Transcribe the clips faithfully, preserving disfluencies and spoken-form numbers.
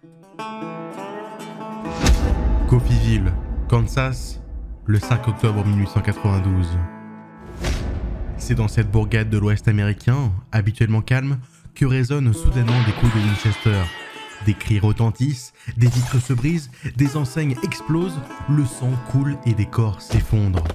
Coffeyville, Kansas, le cinq octobre mille huit cent quatre-vingt-douze. C'est dans cette bourgade de l'Ouest américain, habituellement calme, que résonnent soudainement des coups de Winchester. Des cris retentissent, des vitres se brisent, des enseignes explosent, le sang coule et des corps s'effondrent.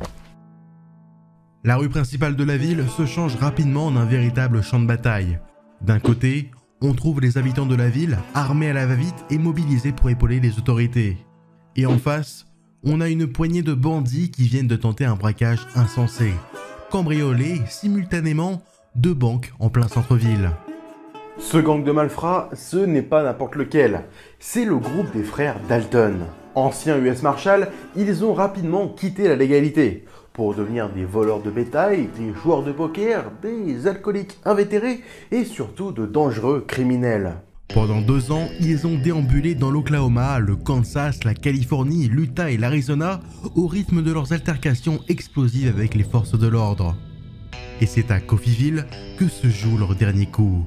La rue principale de la ville se change rapidement en un véritable champ de bataille. D'un côté, on trouve les habitants de la ville armés à la va-vite et mobilisés pour épauler les autorités. Et en face, on a une poignée de bandits qui viennent de tenter un braquage insensé, cambrioler simultanément deux banques en plein centre-ville. Ce gang de malfrats, ce n'est pas n'importe lequel, c'est le groupe des frères Dalton. Anciens U S Marshals, ils ont rapidement quitté la légalité pour devenir des voleurs de bétail, des joueurs de poker, des alcooliques invétérés et surtout de dangereux criminels. Pendant deux ans, ils ont déambulé dans l'Oklahoma, le Kansas, la Californie, l'Utah et l'Arizona au rythme de leurs altercations explosives avec les forces de l'ordre. Et c'est à Coffeyville que se joue leur dernier coup.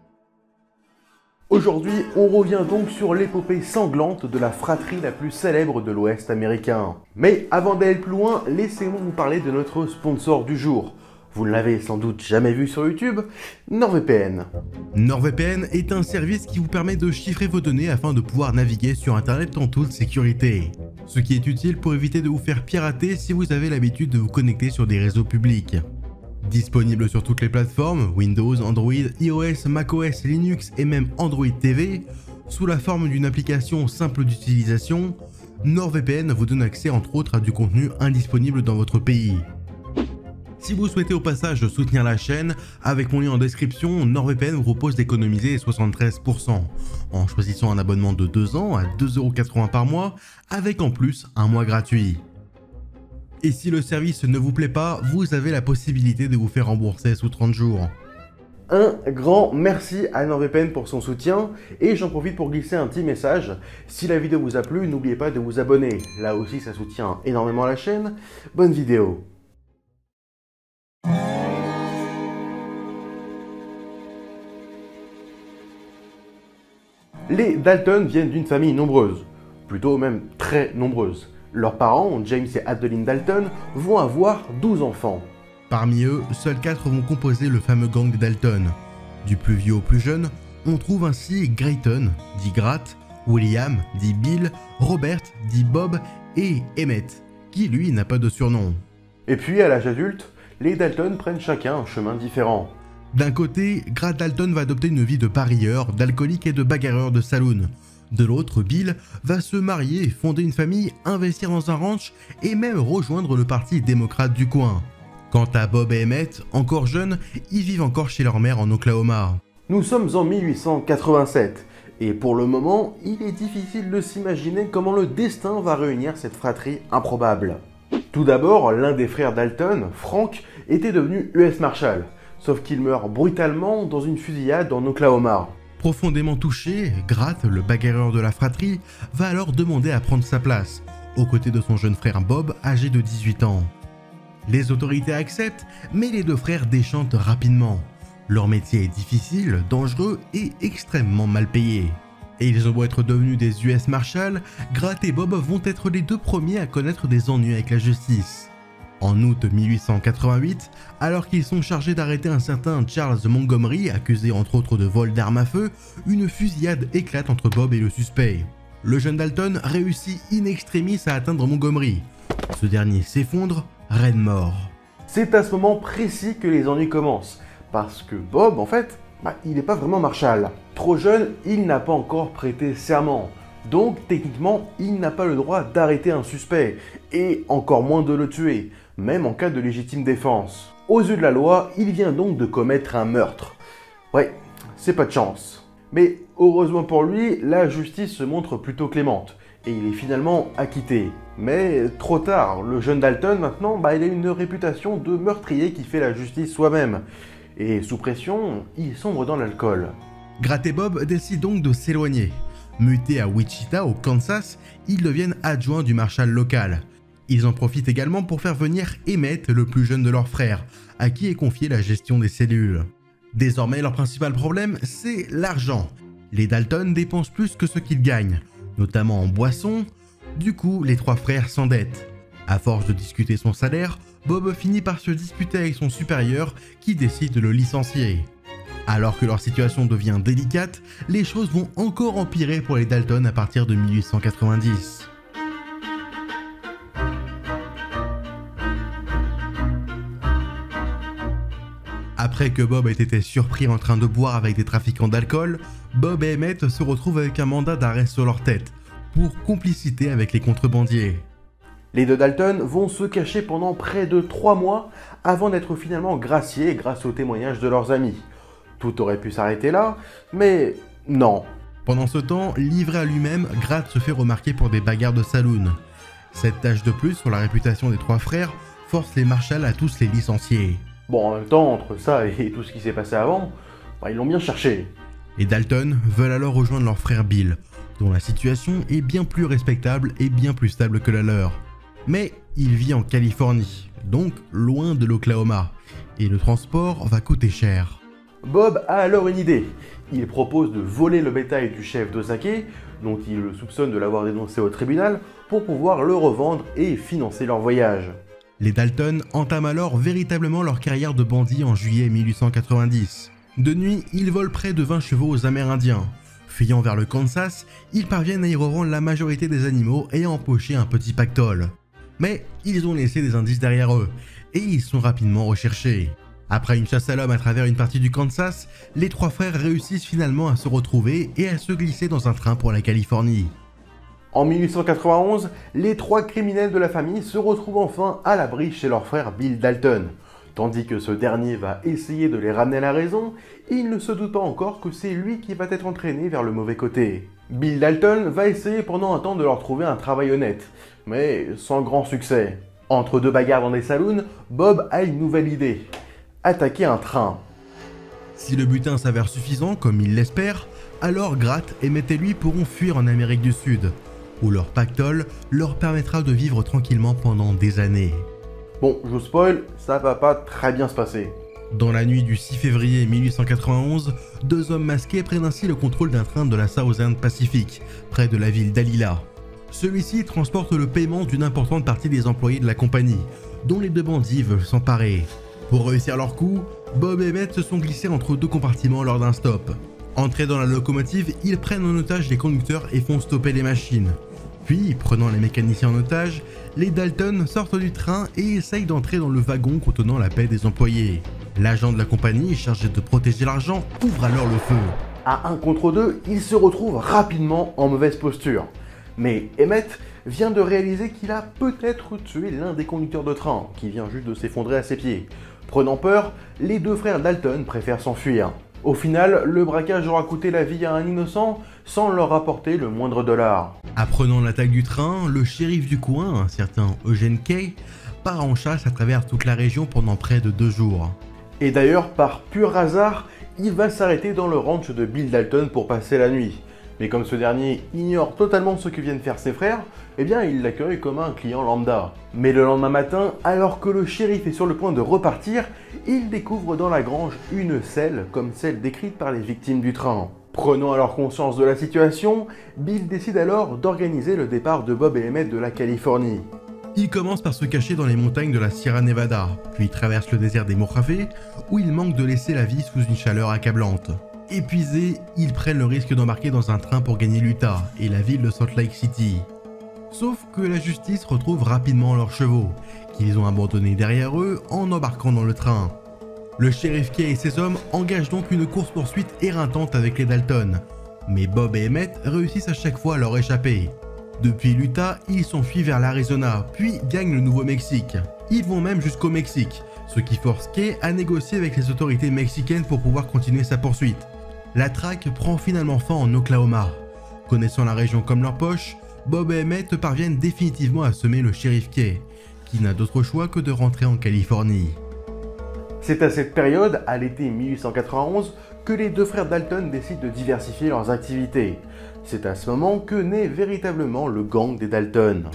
Aujourd'hui, on revient donc sur l'épopée sanglante de la fratrie la plus célèbre de l'Ouest américain. Mais avant d'aller plus loin, laissez-moi vous parler de notre sponsor du jour. Vous ne l'avez sans doute jamais vu sur YouTube, NordVPN. NordVPN est un service qui vous permet de chiffrer vos données afin de pouvoir naviguer sur Internet en toute sécurité. Ce qui est utile pour éviter de vous faire pirater si vous avez l'habitude de vous connecter sur des réseaux publics. Disponible sur toutes les plateformes, Windows, Android, iOS, macOS, Linux et même Android T V, sous la forme d'une application simple d'utilisation, NordVPN vous donne accès entre autres à du contenu indisponible dans votre pays. Si vous souhaitez au passage soutenir la chaîne, avec mon lien en description, NordVPN vous propose d'économiser soixante-treize pour cent en choisissant un abonnement de deux ans à deux euros quatre-vingts par mois, avec en plus un mois gratuit. Et si le service ne vous plaît pas, vous avez la possibilité de vous faire rembourser sous trente jours. Un grand merci à NordVPN pour son soutien et j'en profite pour glisser un petit message. Si la vidéo vous a plu, n'oubliez pas de vous abonner. Là aussi, ça soutient énormément la chaîne. Bonne vidéo. Les Dalton viennent d'une famille nombreuse, plutôt même très nombreuse. Leurs parents, James et Adeline Dalton, vont avoir douze enfants. Parmi eux, seuls quatre vont composer le fameux gang des Dalton. Du plus vieux au plus jeune, on trouve ainsi Grayton, dit Gratt, William, dit Bill, Robert, dit Bob et Emmett, qui lui n'a pas de surnom. Et puis à l'âge adulte, les Dalton prennent chacun un chemin différent. D'un côté, Gratt Dalton va adopter une vie de parieur, d'alcoolique et de bagarreur de saloon. De l'autre, Bill va se marier, fonder une famille, investir dans un ranch et même rejoindre le parti démocrate du coin. Quant à Bob et Emmett, encore jeunes, ils vivent encore chez leur mère en Oklahoma. Nous sommes en mille huit cent quatre-vingt-sept et pour le moment, il est difficile de s'imaginer comment le destin va réunir cette fratrie improbable. Tout d'abord, l'un des frères Dalton, Frank, était devenu U S Marshal, sauf qu'il meurt brutalement dans une fusillade en Oklahoma. Profondément touché, Gratt, le bagarreur de la fratrie, va alors demander à prendre sa place, aux côtés de son jeune frère Bob, âgé de dix-huit ans. Les autorités acceptent, mais les deux frères déchantent rapidement. Leur métier est difficile, dangereux et extrêmement mal payé. Et ils ont beau être devenus des U S Marshals, Gratt et Bob vont être les deux premiers à connaître des ennuis avec la justice. En août mille huit cent quatre-vingt-huit, alors qu'ils sont chargés d'arrêter un certain Charles Montgomery, accusé entre autres de vol d'armes à feu, une fusillade éclate entre Bob et le suspect. Le jeune Dalton réussit in extremis à atteindre Montgomery. Ce dernier s'effondre, raide mort. C'est à ce moment précis que les ennuis commencent, parce que Bob, en fait, bah, il n'est pas vraiment Marshal. Trop jeune, il n'a pas encore prêté serment. Donc techniquement, il n'a pas le droit d'arrêter un suspect, et encore moins de le tuer, même en cas de légitime défense. Aux yeux de la loi, il vient donc de commettre un meurtre. Ouais, c'est pas de chance. Mais heureusement pour lui, la justice se montre plutôt clémente, et il est finalement acquitté. Mais trop tard, le jeune Dalton maintenant, bah, il a une réputation de meurtrier qui fait la justice soi-même. Et sous pression, il sombre dans l'alcool. Gratt et Bob décident donc de s'éloigner. Mutés à Wichita, au Kansas, ils deviennent adjoints du marshal local. Ils en profitent également pour faire venir Emmett, le plus jeune de leurs frères, à qui est confiée la gestion des cellules. Désormais, leur principal problème, c'est l'argent. Les Dalton dépensent plus que ce qu'ils gagnent, notamment en boissons. Du coup, les trois frères s'endettent. À force de discuter son salaire, Bob finit par se disputer avec son supérieur qui décide de le licencier. Alors que leur situation devient délicate, les choses vont encore empirer pour les Dalton à partir de mille huit cent quatre-vingt-dix. Après que Bob ait été surpris en train de boire avec des trafiquants d'alcool, Bob et Emmett se retrouvent avec un mandat d'arrêt sur leur tête, pour complicité avec les contrebandiers. Les deux Dalton vont se cacher pendant près de trois mois avant d'être finalement graciés grâce aux témoignages de leurs amis. Tout aurait pu s'arrêter là, mais non. Pendant ce temps, livré à lui-même, Gratt se fait remarquer pour des bagarres de saloon. Cette tâche de plus sur la réputation des trois frères force les Marshall à tous les licencier. Bon, en même temps, entre ça et tout ce qui s'est passé avant, bah, ils l'ont bien cherché. Les Dalton veulent alors rejoindre leur frère Bill, dont la situation est bien plus respectable et bien plus stable que la leur. Mais il vit en Californie, donc loin de l'Oklahoma, et le transport va coûter cher. Bob a alors une idée. Il propose de voler le bétail du chef d'Osake, dont il le soupçonne de l'avoir dénoncé au tribunal, pour pouvoir le revendre et financer leur voyage. Les Dalton entament alors véritablement leur carrière de bandits en juillet mille huit cent quatre-vingt-dix. De nuit, ils volent près de vingt chevaux aux Amérindiens. Fuyant vers le Kansas, ils parviennent à y revendre la majorité des animaux et à empocher un petit pactole. Mais ils ont laissé des indices derrière eux, et ils sont rapidement recherchés. Après une chasse à l'homme à travers une partie du Kansas, les trois frères réussissent finalement à se retrouver et à se glisser dans un train pour la Californie. En mille huit cent quatre-vingt-onze, les trois criminels de la famille se retrouvent enfin à l'abri chez leur frère Bill Dalton. Tandis que ce dernier va essayer de les ramener à la raison, il ne se doute pas encore que c'est lui qui va être entraîné vers le mauvais côté. Bill Dalton va essayer pendant un temps de leur trouver un travail honnête, mais sans grand succès. Entre deux bagarres dans des saloons, Bob a une nouvelle idée. Attaquer un train. Si le butin s'avère suffisant, comme il l'espère, alors Gratt et Emmett et lui pourront fuir en Amérique du Sud, où leur pactole leur permettra de vivre tranquillement pendant des années. Bon, je vous spoil, ça va pas très bien se passer. Dans la nuit du six février mille huit cent quatre-vingt-onze, deux hommes masqués prennent ainsi le contrôle d'un train de la Southern Pacific, près de la ville d'Alila. Celui-ci transporte le paiement d'une importante partie des employés de la compagnie, dont les deux bandits veulent s'emparer. Pour réussir leur coup, Bob et Emmett se sont glissés entre deux compartiments lors d'un stop. Entrés dans la locomotive, ils prennent en otage les conducteurs et font stopper les machines. Puis, prenant les mécaniciens en otage, les Dalton sortent du train et essayent d'entrer dans le wagon contenant la paie des employés. L'agent de la compagnie, chargé de protéger l'argent, ouvre alors le feu. À un contre deux, ils se retrouvent rapidement en mauvaise posture. Mais Emmett vient de réaliser qu'il a peut-être tué l'un des conducteurs de train, qui vient juste de s'effondrer à ses pieds. Prenant peur, les deux frères Dalton préfèrent s'enfuir. Au final, le braquage aura coûté la vie à un innocent sans leur rapporter le moindre dollar. Apprenant l'attaque du train, le shérif du coin, un certain Eugene Kay, part en chasse à travers toute la région pendant près de deux jours. Et d'ailleurs, par pur hasard, il va s'arrêter dans le ranch de Bill Dalton pour passer la nuit. Mais comme ce dernier ignore totalement ce que viennent faire ses frères, eh bien il l'accueille comme un client lambda. Mais le lendemain matin, alors que le shérif est sur le point de repartir, il découvre dans la grange une selle comme celle décrite par les victimes du train. Prenant alors conscience de la situation, Bill décide alors d'organiser le départ de Bob et Emmett de la Californie. Il commence par se cacher dans les montagnes de la Sierra Nevada, puis traverse le désert des Mojave, où il manque de laisser la vie sous une chaleur accablante. Épuisés, ils prennent le risque d'embarquer dans un train pour gagner l'Utah et la ville de Salt Lake City. Sauf que la justice retrouve rapidement leurs chevaux, qu'ils ont abandonnés derrière eux en embarquant dans le train. Le shérif Kay et ses hommes engagent donc une course-poursuite éreintante avec les Dalton, mais Bob et Emmett réussissent à chaque fois à leur échapper. Depuis l'Utah, ils s'enfuient vers l'Arizona, puis gagnent le Nouveau-Mexique. Ils vont même jusqu'au Mexique, ce qui force Kay à négocier avec les autorités mexicaines pour pouvoir continuer sa poursuite. La traque prend finalement fin en Oklahoma. Connaissant la région comme leur poche, Bob et Emmett parviennent définitivement à semer le shérif Kay, qui n'a d'autre choix que de rentrer en Californie. C'est à cette période, à l'été mille huit cent quatre-vingt-onze, que les deux frères Dalton décident de diversifier leurs activités. C'est à ce moment que naît véritablement le gang des Dalton.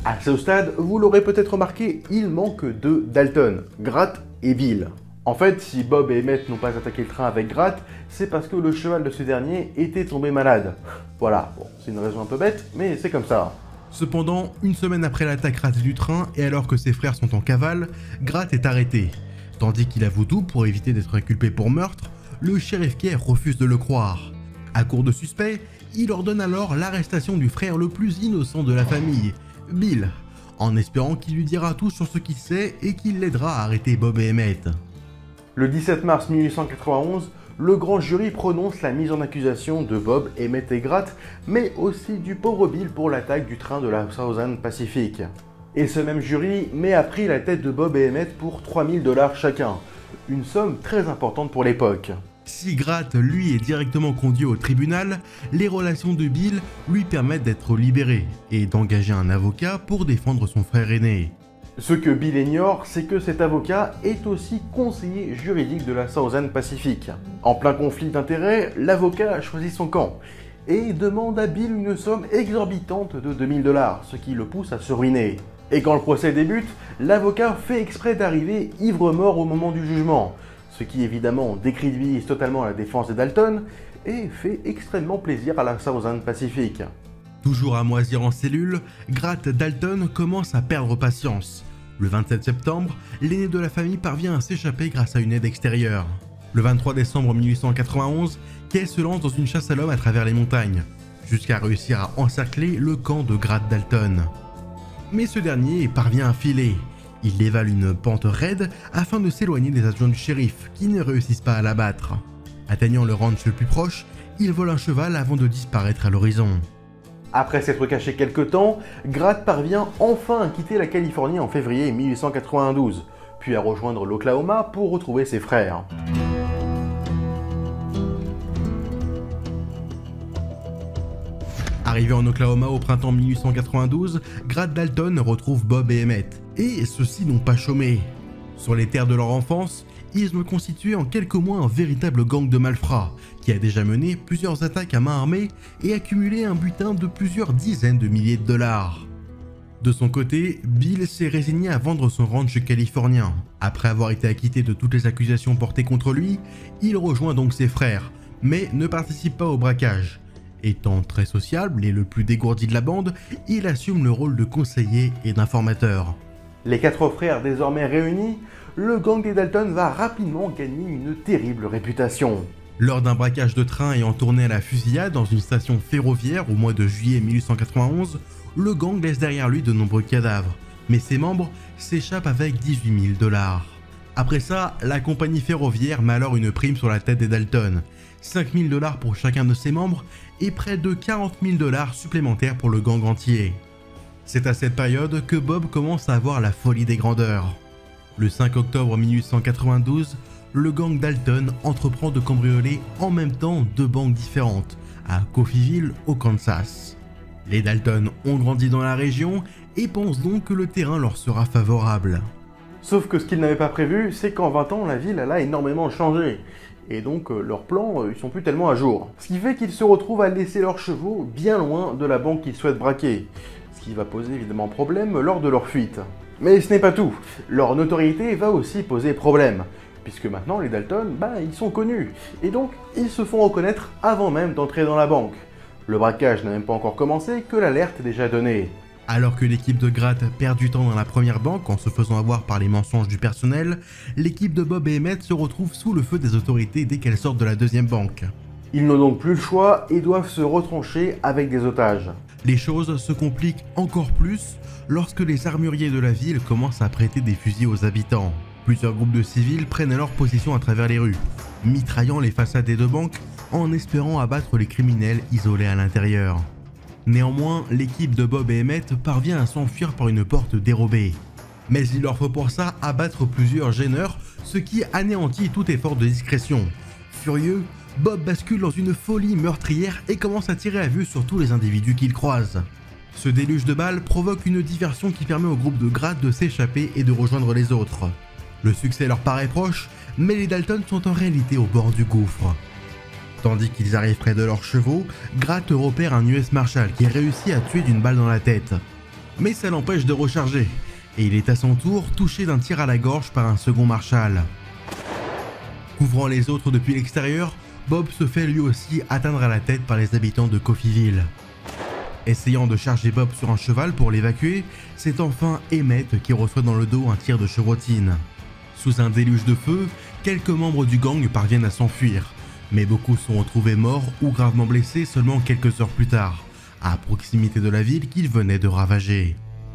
À ce stade, vous l'aurez peut-être remarqué, il manque deux Dalton, Gratt et Bill. En fait, si Bob et Emmett n'ont pas attaqué le train avec Gratt, c'est parce que le cheval de ce dernier était tombé malade. Voilà, bon, c'est une raison un peu bête, mais c'est comme ça. Cependant, une semaine après l'attaque ratée du train et alors que ses frères sont en cavale, Gratt est arrêté. Tandis qu'il avoue tout pour éviter d'être inculpé pour meurtre, le shérif Kay refuse de le croire. À court de suspect, il ordonne alors l'arrestation du frère le plus innocent de la famille, Bill, en espérant qu'il lui dira tout sur ce qu'il sait et qu'il l'aidera à arrêter Bob et Emmett. Le dix-sept mars mille huit cent quatre-vingt-onze, le grand jury prononce la mise en accusation de Bob, Emmett et Gratt, mais aussi du pauvre Bill pour l'attaque du train de la Southern Pacific. Et ce même jury met à prix la tête de Bob et Emmett pour trois mille dollars chacun, une somme très importante pour l'époque. Si Gratt, lui, est directement conduit au tribunal, les relations de Bill lui permettent d'être libéré et d'engager un avocat pour défendre son frère aîné. Ce que Bill ignore, c'est que cet avocat est aussi conseiller juridique de la Southern Pacific. En plein conflit d'intérêts, l'avocat a choisi son camp et demande à Bill une somme exorbitante de deux mille dollars, ce qui le pousse à se ruiner. Et quand le procès débute, l'avocat fait exprès d'arriver ivre-mort au moment du jugement, ce qui évidemment décrédibilise totalement la défense des Dalton et fait extrêmement plaisir à la Southern Pacific. Toujours à moisir en cellule, Gratt Dalton commence à perdre patience. Le vingt-sept septembre, l'aîné de la famille parvient à s'échapper grâce à une aide extérieure. Le vingt-trois décembre mille huit cent quatre-vingt-onze, Kay se lance dans une chasse à l'homme à travers les montagnes, jusqu'à réussir à encercler le camp de Gratt Dalton. Mais ce dernier parvient à filer. Il dévale une pente raide afin de s'éloigner des agents du shérif qui ne réussissent pas à l'abattre. Atteignant le ranch le plus proche, il vole un cheval avant de disparaître à l'horizon. Après s'être caché quelque temps, Gratt parvient enfin à quitter la Californie en février mille huit cent quatre-vingt-douze, puis à rejoindre l'Oklahoma pour retrouver ses frères. Arrivé en Oklahoma au printemps mille huit cent quatre-vingt-douze, Gratt Dalton retrouve Bob et Emmett, et ceux-ci n'ont pas chômé. Sur les terres de leur enfance, ils ont constitué en quelques mois un véritable gang de malfrats, qui a déjà mené plusieurs attaques à main armée et accumulé un butin de plusieurs dizaines de milliers de dollars. De son côté, Bill s'est résigné à vendre son ranch californien. Après avoir été acquitté de toutes les accusations portées contre lui, il rejoint donc ses frères, mais ne participe pas au braquage. Étant très sociable et le plus dégourdi de la bande, il assume le rôle de conseiller et d'informateur. Les quatre frères désormais réunis, le gang des Dalton va rapidement gagner une terrible réputation. Lors d'un braquage de train ayant tourné à la fusillade dans une station ferroviaire au mois de juillet mille huit cent quatre-vingt-onze, le gang laisse derrière lui de nombreux cadavres, mais ses membres s'échappent avec dix-huit mille dollars. Après ça, la compagnie ferroviaire met alors une prime sur la tête des Dalton, cinq mille dollars pour chacun de ses membres et près de quarante mille dollars supplémentaires pour le gang entier. C'est à cette période que Bob commence à avoir la folie des grandeurs. Le cinq octobre mille huit cent quatre-vingt-douze, le gang Dalton entreprend de cambrioler en même temps deux banques différentes, à Coffeyville au Kansas. Les Dalton ont grandi dans la région et pensent donc que le terrain leur sera favorable. Sauf que ce qu'ils n'avaient pas prévu, c'est qu'en vingt ans, la ville elle a énormément changé. Et donc euh, leurs plans, euh, ils sont plus tellement à jour. Ce qui fait qu'ils se retrouvent à laisser leurs chevaux bien loin de la banque qu'ils souhaitent braquer. Ce qui va poser évidemment problème lors de leur fuite. Mais ce n'est pas tout. Leur notoriété va aussi poser problème. Puisque maintenant les Dalton, bah, ils sont connus. Et donc, ils se font reconnaître avant même d'entrer dans la banque. Le braquage n'a même pas encore commencé que l'alerte est déjà donnée. Alors que l'équipe de Gratt perd du temps dans la première banque en se faisant avoir par les mensonges du personnel, l'équipe de Bob et Emmett se retrouve sous le feu des autorités dès qu'elles sortent de la deuxième banque. Ils n'ont donc plus le choix et doivent se retrancher avec des otages. Les choses se compliquent encore plus lorsque les armuriers de la ville commencent à prêter des fusils aux habitants. Plusieurs groupes de civils prennent alors position à travers les rues, mitraillant les façades des deux banques en espérant abattre les criminels isolés à l'intérieur. Néanmoins, l'équipe de Bob et Emmett parvient à s'enfuir par une porte dérobée. Mais il leur faut pour ça abattre plusieurs gêneurs, ce qui anéantit tout effort de discrétion. Furieux, Bob bascule dans une folie meurtrière et commence à tirer à vue sur tous les individus qu'il croise. Ce déluge de balles provoque une diversion qui permet au groupe de Gratt de s'échapper et de rejoindre les autres. Le succès leur paraît proche, mais les Dalton sont en réalité au bord du gouffre. Tandis qu'ils arrivent près de leurs chevaux, Gratt repère un U S Marshal qui réussit à tuer d'une balle dans la tête. mais ça l'empêche de recharger, et il est à son tour touché d'un tir à la gorge par un second Marshall. Couvrant les autres depuis l'extérieur, Bob se fait lui aussi atteindre à la tête par les habitants de Coffeyville. Essayant de charger Bob sur un cheval pour l'évacuer, c'est enfin Emmett qui reçoit dans le dos un tir de chevrotine. Sous un déluge de feu, quelques membres du gang parviennent à s'enfuir, mais beaucoup sont retrouvés morts ou gravement blessés seulement quelques heures plus tard, à proximité de la ville qu'ils venaient de ravager.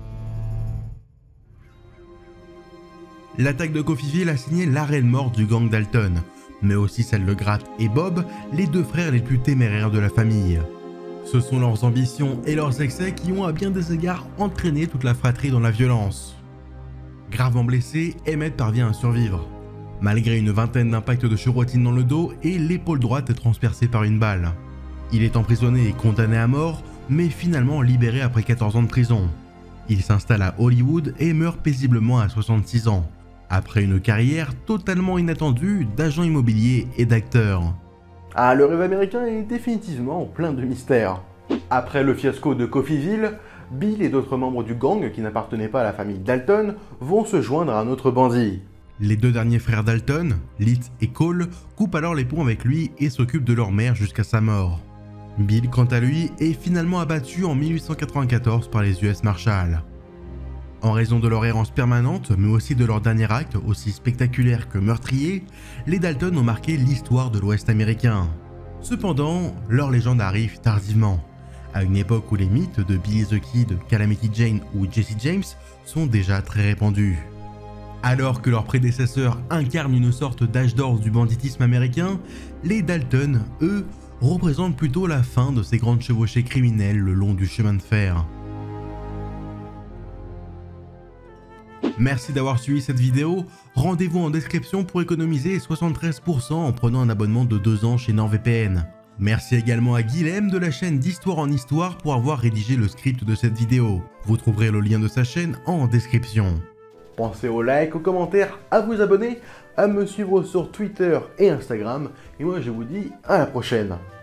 L'attaque de Coffeyville a signé l'arrêt de mort du gang Dalton, mais aussi celle de Grat et Bob, les deux frères les plus téméraires de la famille. Ce sont leurs ambitions et leurs excès qui ont à bien des égards entraîné toute la fratrie dans la violence. Gravement blessé, Emmett parvient à survivre, malgré une vingtaine d'impacts de chevrotine dans le dos et l'épaule droite est transpercée par une balle. Il est emprisonné et condamné à mort, mais finalement libéré après quatorze ans de prison. Il s'installe à Hollywood et meurt paisiblement à soixante-six ans, après une carrière totalement inattendue d'agent immobilier et d'acteur. Ah, le rêve américain est définitivement plein de mystères. Après le fiasco de Coffeyville, Bill et d'autres membres du gang qui n'appartenaient pas à la famille Dalton vont se joindre à un autre bandit. Les deux derniers frères Dalton, Litz et Cole, coupent alors les ponts avec lui et s'occupent de leur mère jusqu'à sa mort. Bill, quant à lui, est finalement abattu en mille huit cent quatre-vingt-quatorze par les U S Marshals. En raison de leur errance permanente, mais aussi de leur dernier acte, aussi spectaculaire que meurtrier, les Dalton ont marqué l'histoire de l'Ouest américain. Cependant, leur légende arrive tardivement, à une époque où les mythes de Billy the Kid, Calamity Jane ou Jesse James sont déjà très répandus. Alors que leurs prédécesseurs incarnent une sorte d'âge d'or du banditisme américain, les Dalton, eux, représentent plutôt la fin de ces grandes chevauchées criminelles le long du chemin de fer. Merci d'avoir suivi cette vidéo, rendez-vous en description pour économiser soixante-treize pour cent en prenant un abonnement de deux ans chez NordVPN. Merci également à Guilhem de la chaîne d'Histoire en Histoire pour avoir rédigé le script de cette vidéo. Vous trouverez le lien de sa chaîne en description. Pensez au like, aux commentaires, à vous abonner, à me suivre sur Twitter et Instagram, et moi je vous dis à la prochaine.